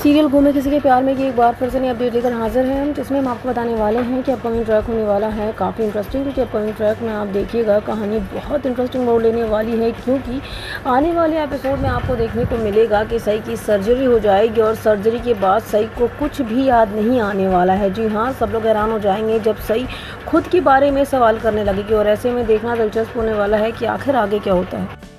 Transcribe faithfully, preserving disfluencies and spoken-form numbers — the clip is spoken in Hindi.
सीरियल घूमे किसी के प्यार में की एक बार फिर से नई अपडेट लेकर हाजिर हैं हम, जिसमें हम आपको बताने वाले हैं कि अपकमिंग ट्रैक होने वाला है काफ़ी इंटरेस्टिंग, क्योंकि अपकमिंग ट्रैक में आप देखिएगा कहानी बहुत इंटरेस्टिंग मोड़ लेने वाली है, क्योंकि आने वाले एपिसोड में आपको देखने को मिलेगा कि सई की सर्जरी हो जाएगी और सर्जरी के बाद सई को कुछ भी याद नहीं आने वाला है। जी हाँ, सब लोग हैरान हो जाएंगे जब सई खुद के बारे में सवाल करने लगेगी और ऐसे में देखना दिलचस्प होने वाला है कि आखिर आगे क्या होता है।